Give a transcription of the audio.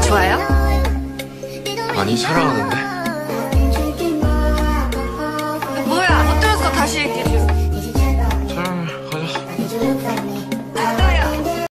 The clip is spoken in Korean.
좋아요? 아니, 사랑하는데. 뭐야, 못 들었어. 다시 얘기해줘.